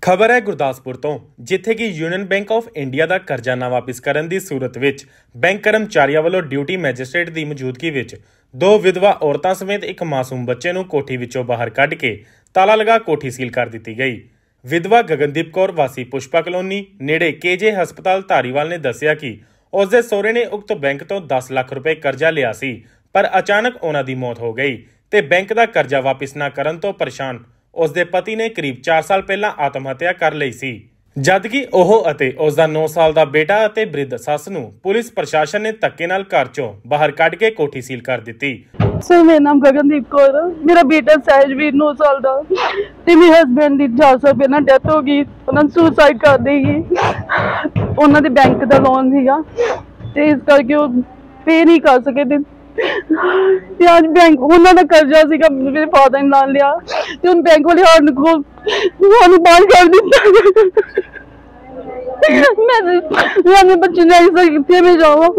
खबर है गुरदासपुर तो जिथे कि यूनियन बैंक ऑफ इंडिया का करजा ना वापिस करन दी सूरत विच बैंक कर्मचारियों वालों ड्यूटी मैजिस्ट्रेट की मौजूदगी विच दो विधवा औरतां समेत एक मासूम बच्चे नूं कोठी विचों बाहर कढ के ताला लगा कोठी सील कर दी गई। विधवा गगनदीप कौर वासी पुष्पा कलोनी नेड़े केजे हस्पताल धारीवाल ने दस्सिया कि उसके सहुरे ने उक्त बैंक तो 10 लाख रुपए करजा लिया सी, पर अचानक उन्हां दी मौत हो गई ते बैंक का करजा वापिस ना करन तो परेशान उसके पति ने करीब 4 साल पहला आत्म हत्या कर ली सी, जबकि ओह अते उसका 9 साल का बेटा अते वृद्ध सस नूं पुलिस प्रशासन ने धक्के नाल घर चों बाहर कढ के कोठी सील कर दी। सर मेरा नाम गगनदीप कौर, मेरा बेटा सहजवीर 9 साल का ते मेरे हसबैंड की 4 साल पहला डेथ हो गई। उन्होंने सुसाइड कर दी। उन्होंने बैंक का लोन सीगा ते इस करके वो पे नहीं कर सके थे। आज बैंक उन्होंने कर्जा सीगा मेरे फादर ने ला लिया ते उन बैंक वाले हार्न को बाहर कर दिता। मैं बच्चे नहीं सकते मैं जाऊँ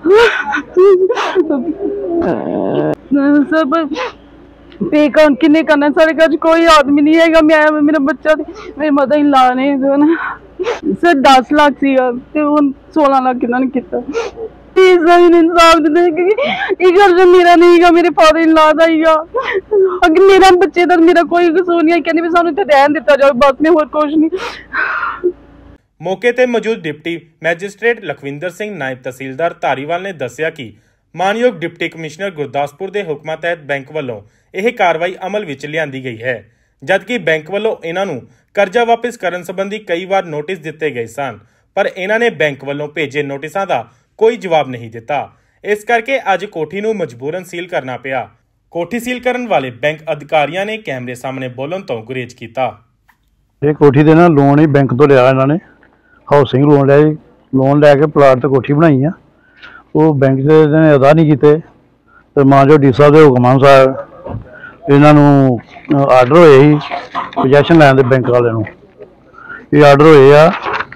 सर पे किन्ने करना सारे घर कोई आदमी नहीं है। मैं मेरा बच्चा मेरी मदर इन ला ने सर 10 लाख सी 16 लाख इन्होंने किया। इंसाफ दे मेरा नहीं मेरे फादर इन ला का ही अगर मेरा बच्चे का मेरा कोई कसूर नहीं है। कहने सानू इत्थे रहन दिता जाए बस में होर कुछ नहीं। मौके ते मौजूद डिप्टी मैजिस्ट्रेट लखविंदर सिंह नायब तहसीलदार धारीवाल ने दस्सिया कि मानयोग डिप्टी कमिश्नर गुरदासपुर के हुक्मां तहत बैंक वालों यह कार्रवाई अमल विच लिआंदी गई है, जबकि बैंक वालों इन्हां नूं करजा वापस करन संबंधी कई बार नोटिस दिते गए सन, पर इन्हां ने बैंक वालों भेजे नोटिसां दा कोई जवाब नहीं दिता। इस करके अज कोठी नूं मजबूरन सील करना पिया। कोठी सील करन वाले बैंक अधिकारियों ने कैमरे सामने बोलन तो गुरेज किया। ये कोठी दे ना लोन ही बैंक तो लिया, इन्होंने हाउसिंग लोन लैके प्लाट तो कोठी बनाई है। वो बैंक ने अदा नहीं किए तो मानजो डी साहब के हुक्म अनुसार इन्हों आर्डर होए ही पोजैशन लैन दे बैंक वाले ये आर्डर होए आ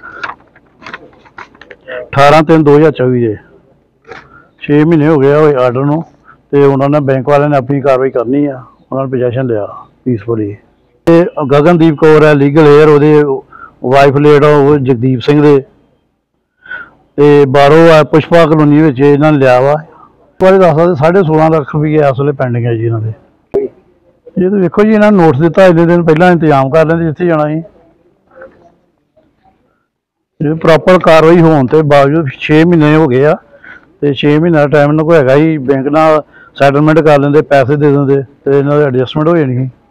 18/3/2024 के 6 महीने हो गए आर्डर नूं ते उन्होंने बैंक वाले ने अपनी कार्रवाई करनी है। उन्होंने पोजैशन लिया पीसफुली। गगनदीप कौर है लीगल एयर वो वाइफ लेट वो जगदीप सिंह दे बारों है पुष्पा कलोनी इन्होंने लिया वा बारे दस सकते 16.5 लाख रुपये इस वे पेंडिंग है जी इन्होंने। ये तो देखो जी इन्होंने नोटिस दिता इन्ने दिन पहला इंतजाम कर लेंगे जिथे जाना ही प्रॉपर कार्रवाई होने के बावजूद 6 महीने हो गए तो 6 महीने का टाइम इन्होंने को है ही बैंक नाल सैटलमेंट कर लेंगे पैसे दे देंगे तो इन्होंने एडजस्टमेंट हो जानी।